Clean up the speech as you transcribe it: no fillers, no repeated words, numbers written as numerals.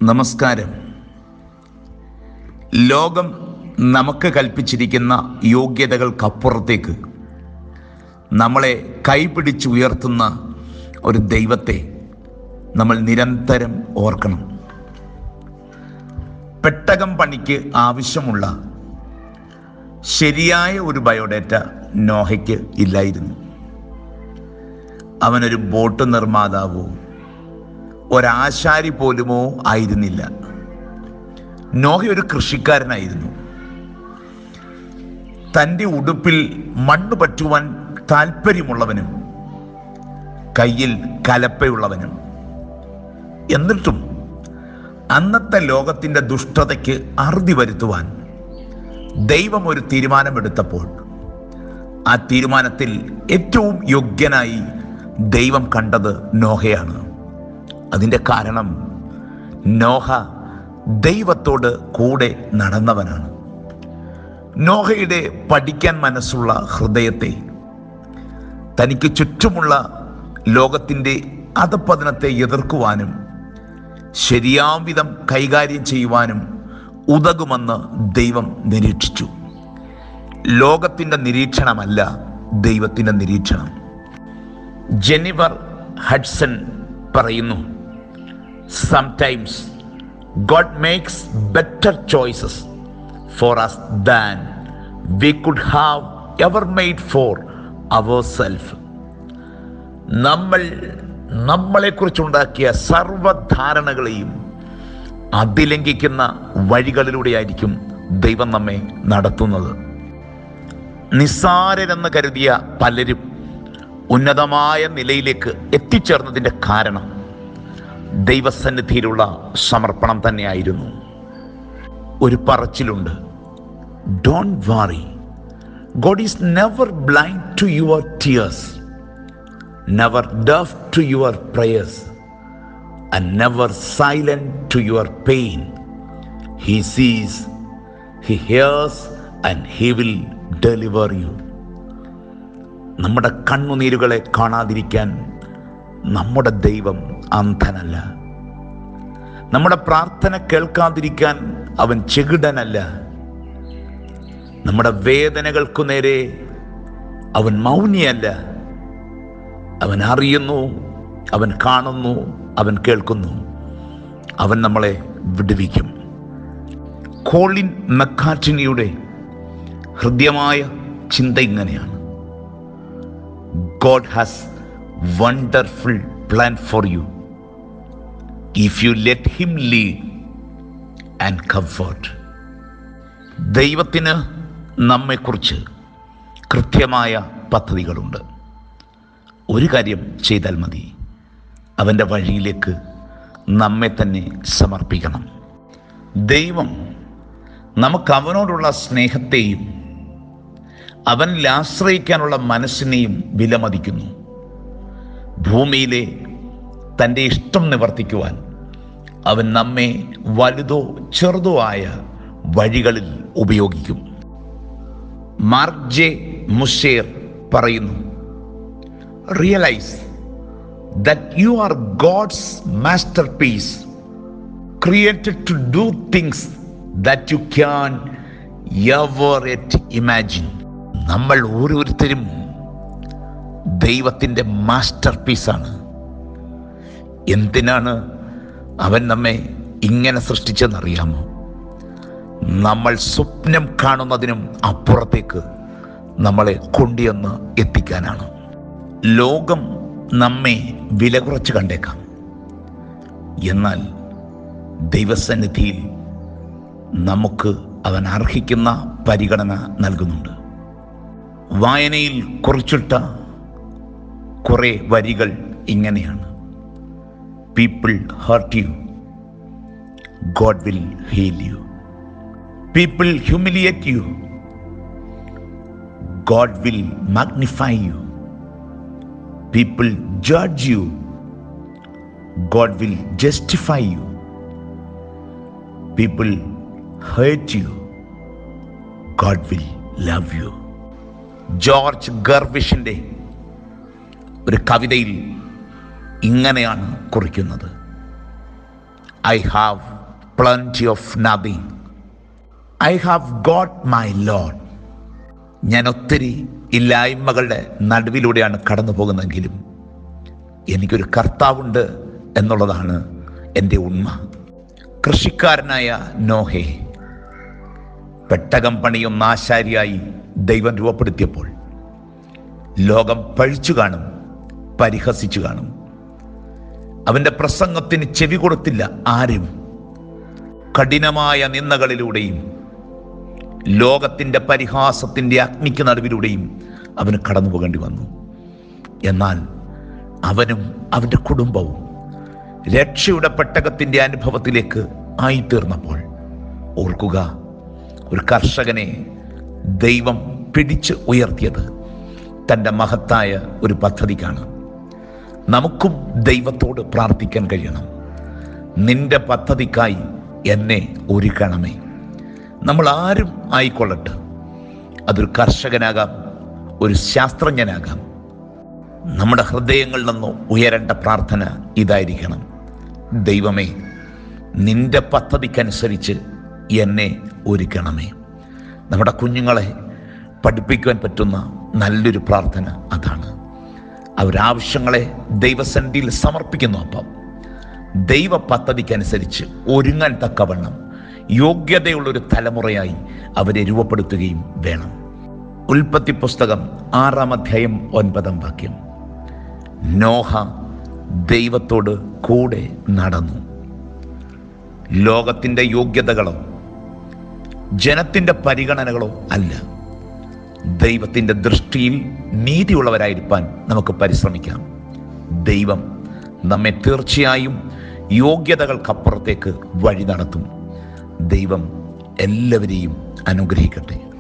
നമസ്കാരം. ലോകം നമുക്ക് കൽപ്പിച്ചിരിക്കുന്ന യോഗ്യതകൾക്കപ്പുറത്തേക്ക് നമ്മളെ കൈപിടിച്ചുയർത്തുന്ന ഒരു ദൈവത്തെ നമ്മൾ നിരന്തരം ഓർക്കണം. പെട്ടകം പണിക്ക് ആവശ്യമുള്ള ശരിയായ ഒരു ബയോഡേറ്റ നോഹയ്ക്ക് ഇല്ലായിരുന്നു. അവനൊരു ബോട്ട് നിർമ്മാതാവോ ഒരാശാരി പോലുമോ ആയിരുന്നില്ല. നോഹ ഒരു കൃഷിക്കാരനായിരുന്നു. തൻ്റെ ഉടുപ്പിൽ മണ്ണ് പറ്റുവാൻ താല്പര്യമുള്ളവനും കയ്യിൽ കലപ്പയുള്ളവനും. എന്നിട്ടും അന്നത്തെ ലോകത്തിൻ്റെ ദുഷ്ടതയ്ക്ക് അറുതി വരുത്തുവാൻ ദൈവം ഒരു തീരുമാനമെടുത്തപ്പോൾ ആ തീരുമാനത്തിൽ ഏറ്റവും യോഗ്യനായി ദൈവം കണ്ടത് നോഹയാണ്. അതിൻ്റെ കാരണം നോഹ ദൈവത്തോട് കൂടെ നടന്നവനാണ്. നോഹയുടെ പഠിക്കാൻ മനസ്സുള്ള ഹൃദയത്തെ തനിക്ക് ചുറ്റുമുള്ള ലോകത്തിൻ്റെ അധപ്പതനത്തെ എതിർക്കുവാനും ശരിയാംവിധം കൈകാര്യം ചെയ്യുവാനും ഉതകുമെന്ന് ദൈവം നിരീക്ഷിച്ചു. ലോകത്തിൻ്റെ നിരീക്ഷണമല്ല ദൈവത്തിൻ്റെ നിരീക്ഷണം. ജെന്നിഫർ ഹഡ്സൺ പറയുന്നു, sometimes God makes better choices for us than we could have ever made for ourselves. നമ്മളെക്കുറിച്ചുണ്ടാക്കിയ സർവ്വധാരണകളെയും അതിലംഘിക്കുന്ന വഴികളിലൂടെയായിരിക്കും ദൈവം നമ്മെ നടത്തുന്നത്. നിസ്സാരരെന്ന് കരുതിയ പലരും ഉന്നതമായ നിലയിലേക്ക് എത്തിച്ചേർന്നതിൻ്റെ കാരണം ദൈവസന്നിധിയിലുള്ള സമർപ്പണം തന്നെയായിരുന്നു. ഒരു പറച്ചിലുണ്ട്, don't worry, God is never blind to your tears, never deaf to your prayers, and never silent to your pain. He sees, he hears and he will deliver you. നമ്മുടെ കണ്ണുനീരുകളെ കാണാതിരിക്കാൻ നമ്മുടെ ദൈവം അന്ധനല്ല. നമ്മുടെ പ്രാർത്ഥന കേൾക്കാതിരിക്കാൻ അവൻ ചെകിടനല്ല. നമ്മുടെ വേദനകൾക്കു നേരെ അവൻ മൗനിയല്ല. അവൻ അറിയുന്നു, അവൻ കാണുന്നു, അവൻ കേൾക്കുന്നു. അവൻ നമ്മളെ വിടുവിക്കും. കോളിൻ മെക്കാർട്ട്നിയുടെ ഹൃദ്യമായ ചിന്ത ഇങ്ങനെയാണ്, God has wonderful plan for you if you let him lead and comfort. ദൈവത്തിന് നമ്മെക്കുറിച്ച് കൃത്യമായ പദ്ധതികളുണ്ട്. ഒരു കാര്യം ചെയ്താൽ മതി, അവൻ്റെ വഴിയിലേക്ക് നമ്മെ തന്നെ സമർപ്പിക്കണം. ദൈവം നമുക്ക് അവനോടുള്ള സ്നേഹത്തെയും അവനിൽ ആശ്രയിക്കാനുള്ള മനസ്സിനെയും വിലമതിക്കുന്നു. ഭൂമിയിലെ തൻ്റെ ഇഷ്ടം നിവർത്തിക്കുവാൻ അവൻ നമ്മെ വലുതോ ചെറുതോ ആയ വഴികളിൽ ഉപയോഗിക്കും. മാർക്ക് ജെ മുഷേർ പറയുന്നു, realise that you are God's masterpiece, created to do things that you can ever yet imagine. നമ്മൾ ഓരോരുത്തരും ദൈവത്തിൻ്റെ മാസ്റ്റർ പീസാണ്. എന്തിനാണ് അവൻ നമ്മെ ഇങ്ങനെ സൃഷ്ടിച്ചെന്നറിയാമോ? നമ്മൾ സ്വപ്നം കാണുന്നതിനും അപ്പുറത്തേക്ക് നമ്മളെ കൊണ്ടുവന്ന് എത്തിക്കാനാണ്. ലോകം നമ്മെ വില കുറച്ച് കണ്ടേക്കാം, എന്നാൽ ദൈവസന്നിധിയിൽ നമുക്ക് അവൻ അർഹിക്കുന്ന പരിഗണന നൽകുന്നുണ്ട്. വായനയിൽ കുറിച്ചിട്ട കുറേ വരികൾ ഇങ്ങനെയാണ്, people hurt you, God will heal you. People humiliate you, God will magnify you. People judge you, God will justify you. People hate you, God will love you. George ഗർവിഷിൻ്റെ ഒരു കവിതയിൽ ഇങ്ങനെയാണ് കുറിക്കുന്നത്, I have plenty of nothing. I have got my Lord. ഞാൻ ഒത്തിരി ഇല്ലായ്മകളുടെ നടുവിലൂടെയാണ് കടന്നു പോകുന്നതെങ്കിലും എനിക്കൊരു കർത്താവുണ്ട് എന്നുള്ളതാണ് എൻ്റെ ഉണ്മ. കൃഷിക്കാരനായ നോഹേ പെട്ടകം പണിയുന്ന ആശാരിയായി ദൈവം രൂപപ്പെടുത്തിയപ്പോൾ ലോകം പഴിച്ചു കാണും, പരിഹസിച്ചു കാണും. അവൻ്റെ പ്രസംഗത്തിന് ചെവി കൊടുത്തില്ല ആരും. കഠിനമായ നിന്ദകളിലൂടെയും ലോകത്തിൻ്റെ പരിഹാസത്തിൻ്റെ അഗ്നിക്ക് നടുവിലൂടെയും അവന് കടന്നു പോകേണ്ടി വന്നു. എന്നാൽ അവനും അവൻ്റെ കുടുംബവും രക്ഷയുടെ പെട്ടകത്തിൻ്റെ അനുഭവത്തിലേക്ക് ആയിത്തീർന്നപ്പോൾ ഓർക്കുക, ഒരു കർഷകനെ ദൈവം പിടിച്ച് ഉയർത്തിയത് തൻ്റെ മഹത്തായ ഒരു പദ്ധതിക്കാണ്. നമുക്കും ദൈവത്തോട് പ്രാർത്ഥിക്കാൻ കഴിയണം, നിന്റെ പദ്ധതിക്കായി എന്നെ ഒരുക്കണമേ. നമ്മൾ ആരും ആയിക്കൊള്ളട്ടെ, അതൊരു കർഷകനാകാം, ഒരു ശാസ്ത്രജ്ഞനാകാം, നമ്മുടെ ഹൃദയങ്ങളിൽ നിന്ന് ഉയരേണ്ട പ്രാർത്ഥന ഇതായിരിക്കണം: ദൈവമേ, നിന്റെ പദ്ധതിക്കനുസരിച്ച് എന്നെ ഒരുക്കണമേ. നമ്മുടെ കുഞ്ഞുങ്ങളെ പഠിപ്പിക്കുവാൻ പറ്റുന്ന നല്ലൊരു പ്രാർത്ഥന അതാണ്. അവരാവശ്യങ്ങളെ ദൈവസന്നിധിയിൽ സമർപ്പിക്കുന്നു. അപ്പം ദൈവ പദ്ധതിക്കനുസരിച്ച് ഒരുങ്ങാൻ തക്കവണ്ണം യോഗ്യതയുള്ളൊരു തലമുറയായി അവരെ രൂപപ്പെടുത്തുകയും വേണം. ഉൽപ്പത്തി പുസ്തകം 6-ാം അധ്യായം 9-ാം വാക്യം: നോഹ ദൈവത്തോട് കൂടെ നടന്നു. ലോകത്തിൻ്റെ യോഗ്യതകളോ ജനത്തിൻ്റെ പരിഗണനകളോ അല്ല, ദൈവത്തിൻ്റെ ദൃഷ്ടിയിൽ നീതിയുള്ളവരായിരിക്കാൻ നമുക്ക് പരിശ്രമിക്കാം. ദൈവം നമ്മെ തീർച്ചയായും യോഗ്യതകൾക്കപ്പുറത്തേക്ക് വഴി നടത്തും. ദൈവം എല്ലാവരെയും അനുഗ്രഹിക്കട്ടെ.